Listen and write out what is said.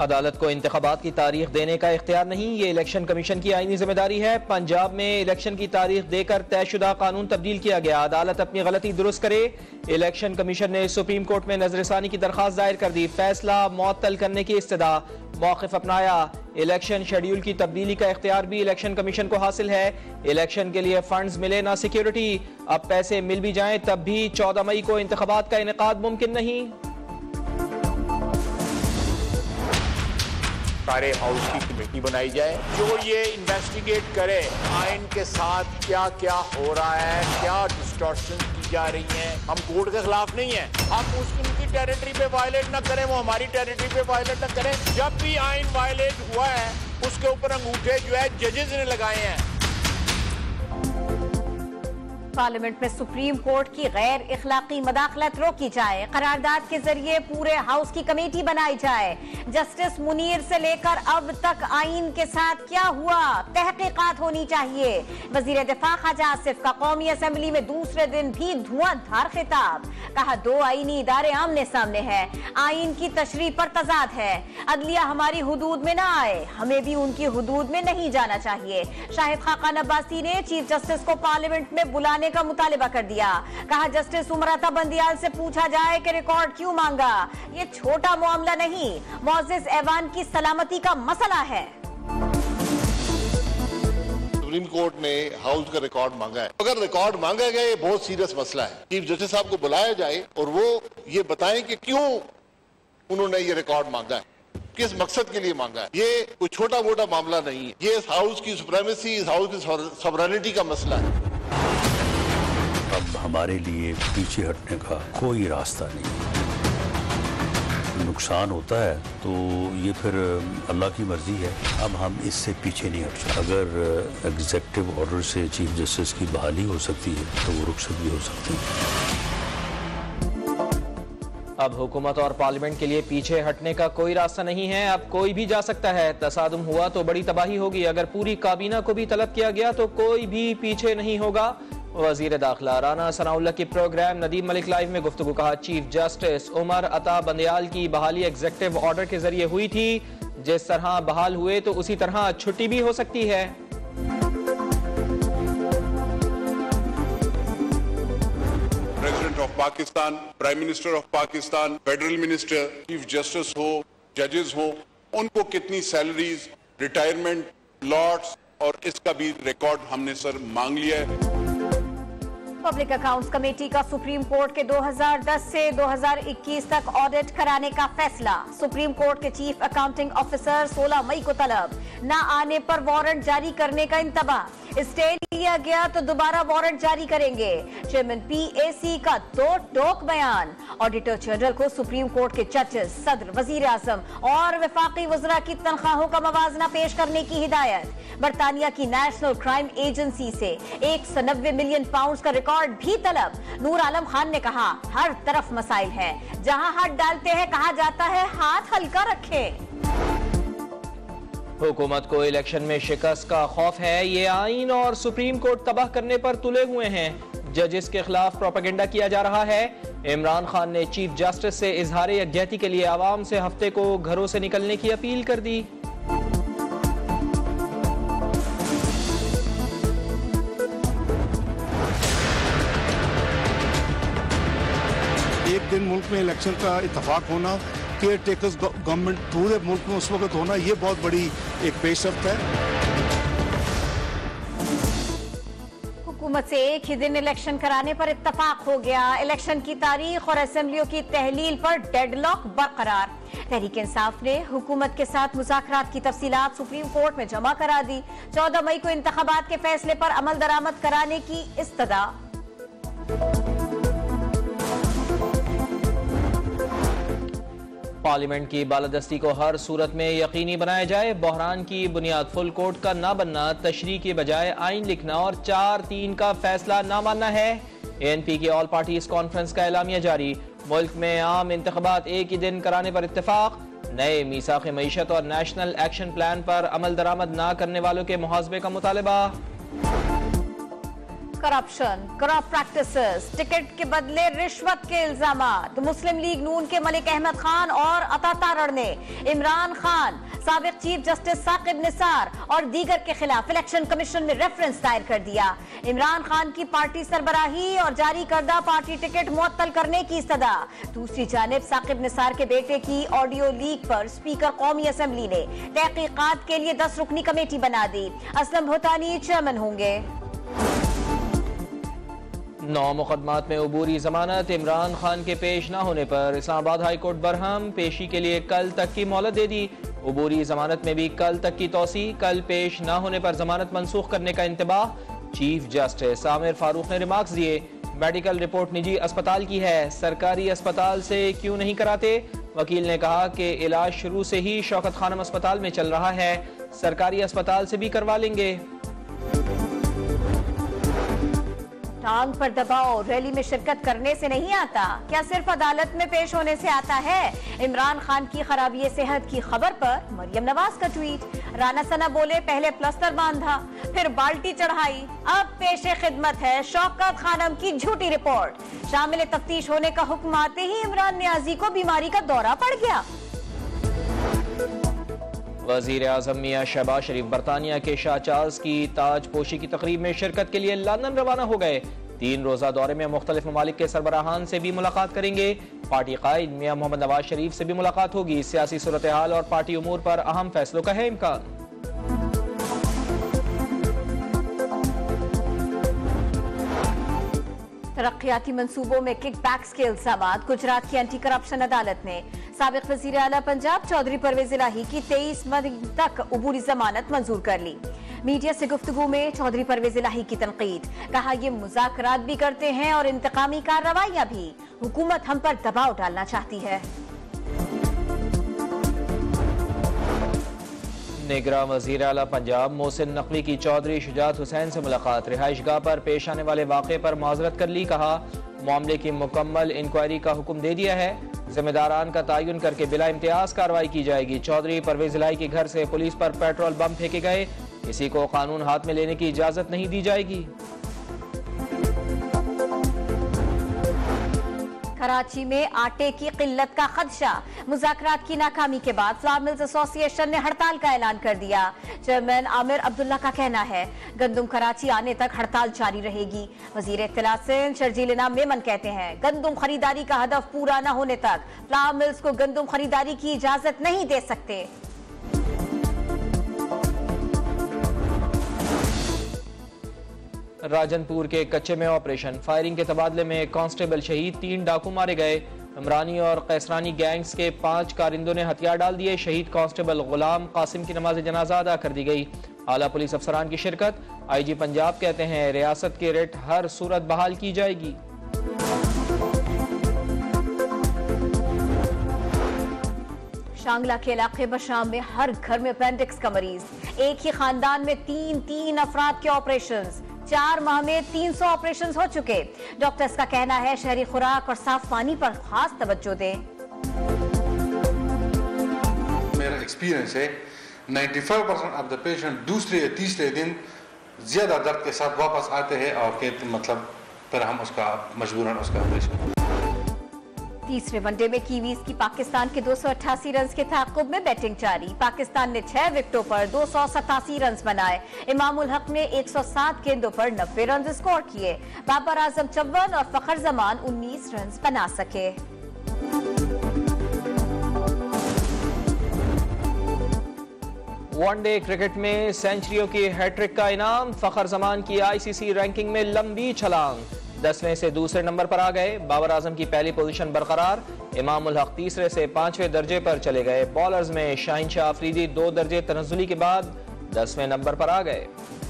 अदालत को इंतखाबात की तारीख देने का इख्तियार नहीं, ये इलेक्शन कमीशन की आईनी जिम्मेदारी है। पंजाब में इलेक्शन की तारीख देकर तयशुदा कानून तब्दील किया गया, अदालत अपनी गलती दुरुस्त करे। इलेक्शन कमीशन ने सुप्रीम कोर्ट में नजरसानी की दरखास्त दायर कर दी, फैसला मुअत्तल करने की इस्तदा, मौक़िफ़ अपनाया। इलेक्शन शेड्यूल की तब्दीली का इख्तियार भी इलेक्शन कमीशन को हासिल है। इलेक्शन के लिए फंड्स मिले ना सिक्योरिटी, अब पैसे मिल भी जाएं तब भी 14 मई को इंतखाबात का इनेकाद मुमकिन नहीं। सारे हाउस की कमेटी बनाई जाए जो ये इन्वेस्टिगेट करे आइन के साथ क्या क्या हो रहा है, क्या डिस्टॉर्शन की जा रही हैं। हम कोर्ट के खिलाफ नहीं है, हम उनकी टेरिटरी पे वायलेट ना करें, वो हमारी टेरिटरी पे वायलेट ना करें। जब भी आइन वायलेट हुआ है उसके ऊपर अंगूठे जो है जजेस ने लगाए हैं। पार्लियामेंट में सुप्रीम कोर्ट की गैर इखलाकी मदाखलत रोकी जाए, करारदाद के जरिए पूरे हाउस की कमेटी बनाई जाए। जस्टिस मुनीर से लेकर अब तक आइन के साथ क्या हुआ तहकीकात होनी चाहिए। वजीर दिफा ख्वाजा आसिफ का कौमी असेंबली में दूसरे दिन भी धुआंधार खिताब, कहा 2 आईनी इदारे आमने सामने हैं, आइन की तशरीह पर तजाद है, अदलिया हमारी हुदूद में ना आए, हमें भी उनकी हुदूद में नहीं जाना चाहिए। शाहिद खाकान अब्बासी ने चीफ जस्टिस को पार्लियामेंट में बुलाने का मुतालिबा कर दिया, कहा जस्टिस उमराता बंदियाल से पूछा जाए कि रिकॉर्ड क्यों मांगा, ये छोटा मामला नहीं, मौजिज ऐवान की सलामती का मसला है। सुप्रीम कोर्ट ने हाउस का रिकॉर्ड मांगा है, अगर रिकॉर्ड मांगा गया ये बहुत सीरियस मसला है। चीफ जस्टिस साहब को बुलाया जाए और वो ये बताएं कि क्यों उन्होंने ये रिकॉर्ड मांगा है, किस मकसद के लिए मांगा है। ये कोई छोटा मोटा मामला नहीं है, ये इस हाउस की सुप्रीमेसी, इस हाउस की सॉवरेनिटी का मसला है। अब हमारे लिए पीछे हटने का कोई रास्ता नहीं। नुकसान होता है तो ये फिर अल्लाह की मर्जी है, अब हम इससे पीछे नहीं हट सकते। अगर एग्जीक्यूटिव ऑर्डर से चीफ जस्टिस की बहाली हो सकती है तो वो रुखसत भी हो सकती है। अब हुकूमत और पार्लियामेंट के लिए पीछे हटने का कोई रास्ता नहीं है, अब कोई भी जा सकता है। तसादुम हुआ तो बड़ी तबाही होगी, अगर पूरी काबीना को भी तलब किया गया तो कोई भी पीछे नहीं होगा। वजीर दाखिला राना सनाउल्लाह की प्रोग्राम नदीम मलिक लाइव में गुफ्तगू, कहा चीफ जस्टिस उमर अता बंदियाल की बहाली एग्जीक्यूटिव ऑर्डर के जरिए हुई थी, जिस तरह बहाल हुए तो उसी तरह छुट्टी भी हो सकती है। President of Pakistan, prime minister of Pakistan, federal minister, chief justice हो, जजेस हो, उनको कितनी सैलरीज, रिटायरमेंट, लॉट्स और इसका भी रिकॉर्ड हमने सर मांग लिया है। पब्लिक अकाउंट्स कमेटी का सुप्रीम कोर्ट के 2010 से 2021 तक ऑडिट कराने का फैसला, सुप्रीम कोर्ट के चीफ अकाउंटिंग ऑफिसर 16 मई को तलब, न आने पर वारंट जारी करने का इंतबाह, स्टे लिया गया तो दोबारा वारंट जारी करेंगे। चेयरमैन PAC का 2 टोक बयान, ऑडिटर जनरल को सुप्रीम कोर्ट के जजेस, सदर, वजीर आजम और वफाकी वज़रा की तनख्वाहों का मवाजना पेश करने की हिदायत। बरतानिया की नेशनल क्राइम एजेंसी से 190 मिलियन पाउंड का रिकॉर्ड भी तलब। नूर आलम खान ने कहा हर तरफ मसाइल है, जहां हाथ डालते हैं कहा जाता है हाथ हल्का रखें। हुकूमत को इलेक्शन में शिकस्त का खौफ है, ये आइन और सुप्रीम कोर्ट तबाह करने पर तुले हुए हैं, जजेस के खिलाफ प्रोपेगेंडा किया जा रहा है। इमरान खान ने चीफ जस्टिस से इजहार यकजहती के लिए आवाम से हफ्ते को घरों से निकलने की अपील कर दी। एक दिन मुल्क में इलेक्शन का इत्तेफाक होना, केयर टेकर्स गवर्नमेंट पूरे मुल्क में उस वक्त होना, ये बहुत बड़ी एक पेशरफ्त है। हुकूमत से एक ही दिन इलेक्शन कराने पर इत्तफाक हो गया। इलेक्शन की तारीख और असेंबलियों की तहलील पर डेडलॉक बरकरार। तहरीक इंसाफ ने हुकूमत के साथ मुज़ाकरात की तफसीलात सुप्रीम कोर्ट में जमा करा दी। 14 मई को इंतखाबात के फैसले पर अमल दरामद कराने की इस्तदा। पार्लियामेंट की बालादस्ती को हर सूरत में यकीनी बनाया जाए, बहरान की बुनियाद फुल कोर्ट का ना बनना, तशरीह के बजाय आइन लिखना और 4-3 का फैसला ना मानना है। ANP की ऑल पार्टीज कॉन्फ्रेंस का एलामिया जारी, मुल्क में आम इंतखाबात एक ही दिन कराने पर इत्तेफाक, नए मीसाक़ मईशत और नेशनल एक्शन प्लान पर अमल दरामद ना करने वालों के मुहासबे का मुतालबा। करप्शन, करप्ट प्रैक्टिसेस, टिकट के बदले रिश्वत के इल्जामात। मुस्लिम लीग नून के मलिक अहमद खान और अता तारड़ ने इमरान खान, साबिक चीफ जस्टिस साकिब निसार और दीगर के खिलाफ इलेक्शन कमीशन में रेफरेंस दायर कर दिया। इमरान खान की पार्टी सरबराही और जारी करदा पार्टी टिकट मुअत्तल करने की सदा। दूसरी जानिब साकिब निसार के बेटे की ऑडियो लीक पर स्पीकर कौमी असेंबली ने तहकीकात के लिए 10 रुकनी कमेटी बना दी। असलम भूटानी चेयरमैन होंगे। 9 मुकदमात में अबूरी जमानत। इमरान खान के पेश न होने पर इस्लामाबाद हाई कोर्ट बरहम, पेशी के लिए कल तक की मोहलत दे दी। अबूरी जमानत में भी कल तक की तौसी। कल पेश न होने पर जमानत मंसूख करने का इंतबाह। चीफ जस्टिस आमिर फारूक ने रिमार्क्स दिए, मेडिकल रिपोर्ट निजी अस्पताल की है, सरकारी अस्पताल से क्यों नहीं कराते। वकील ने कहा कि इलाज शुरू से ही शौकत खानम अस्पताल में चल रहा है, सरकारी अस्पताल से भी करवा लेंगे। टांग पर दबाव रैली में शिरकत करने से नहीं आता, क्या सिर्फ अदालत में पेश होने से आता है। इमरान खान की खराबी सेहत की खबर पर मरियम नवाज का ट्वीट। राना सना बोले, पहले प्लास्टर बांधा फिर बाल्टी चढ़ाई, अब पेशे खिदमत है। शौकत खानम की झूठी रिपोर्ट। शामिल तफ्तीश होने का हुक्म आते ही इमरान नियाजी को बीमारी का दौरा पड़ गया। वज़ीर आज़म मियां शहबाज शरीफ बरतानिया के शाह चार्ल्स की ताज पोशी की तकरीब में शिरकत के लिए लंदन रवाना हो गए। 3 रोज़ा दौरे में मुख्तलिफ ममालिक के सरबराहान से भी मुलाकात करेंगे। पार्टी कायद मियां मोहम्मद नवाज शरीफ से भी मुलाकात होगी। सियासी सूरत हाल और पार्टी उमूर पर अहम फैसलों का है इम्कान। तरक्याती मंसूबों में किकबैक्स के इल्जामात। गुजरात की एंटी करप्शन अदालत ने साबिक वजीर आला पंजाब चौधरी परवेज इलाही की 23 मई तक अबूरी जमानत मंजूर कर ली। मीडिया से गुफ्तगू में चौधरी परवेज इलाही की तनकीद, कहा ये मुज़ाकरात भी करते हैं और इंतकामी कार्रवाइयां भी। हुकूमत हम पर दबाव डालना चाहती है। निगरान वज़ीर आला पंजाब मोहसिन नकवी की चौधरी शुजात हुसैन से मुलाकात। रिहाइश गाह पर पेश आने वाले वाक़े पर माजरत कर ली। कहा मामले की मुकम्मल इंक्वायरी का हुक्म दे दिया है, जिम्मेदारान का तयन करके बिला इम्तियाज कार्रवाई की जाएगी। चौधरी परवेज इलाही के घर से पुलिस पर पेट्रोल बम फेंके गए, किसी को कानून हाथ में लेने की इजाजत नहीं दी जाएगी। कराची में आटे की किल्लत का खदशा। मुज़ाकरात की नाकामी के बाद फ्लावर मिल्स एसोसिएशन ने हड़ताल का ऐलान कर दिया। चेयरमैन आमिर अब्दुल्ला का कहना है गंदुम कराची आने तक हड़ताल जारी रहेगी। वजीर इत्तला सिंध शर्जील इनाम मेमन कहते हैं गंदुम खरीदारी का हदफ पूरा न होने तक फ्लावर मिल्स को गंदुम खरीदारी की इजाजत नहीं दे सकते। राजनपुर के कच्चे में ऑपरेशन फायरिंग के तबादले में कांस्टेबल शहीद, 3 डाकू मारे गए। इमरानी और कैसरानी गैंग्स के 5 कारिंदों ने हथियार डाल दिए। शहीद कांस्टेबल गुलाम कासिम की नमाज जनाजा अदा कर दी गई। आला पुलिस अफसरान की शिरकत। IG पंजाब कहते हैं रियासत के रेट हर सूरत बहाल की जाएगी। शांगला के इलाके बशाम में हर घर में अपेंडिक्स का मरीज। एक ही खानदान में 3 अफराद के ऑपरेशंस। 4 माह में 300 ऑपरेशंस हो चुके। डॉक्टर्स का कहना है शहरी खुराक और साफ पानी पर खास तवज्जो दें। मेरा एक्सपीरियंस है 95% ऑफ द पेशेंट दूसरे या तीसरे दिन ज्यादा दर्द के साथ वापस आते हैं और मतलब फिर हम उसका मजबूरन उसका ऑपरेशन। तीसरे वनडे में कीवीज की पाकिस्तान के 288 रन के ताक़ुब में बैटिंग जारी। पाकिस्तान ने 6 विकेटों पर 287 रन बनाए। इमामुल हक ने 107 गेंदों पर 90 रन स्कोर किए। बाबर आजम 54 और फखर जमान 19 रन बना सके। वनडे क्रिकेट में सेंचुरियों की हैट्रिक का इनाम। फखर जमान की ICC रैंकिंग में लंबी छलांग, 10वें से दूसरे नंबर पर आ गए। बाबर आजम की पहली पोजीशन बरकरार। इमामुल हक तीसरे से 5वें दर्जे पर चले गए। बॉलर्स में शाहिन शाह अफरीदी 2 दर्जे तनज़्ज़ुली के बाद 10वें नंबर पर आ गए।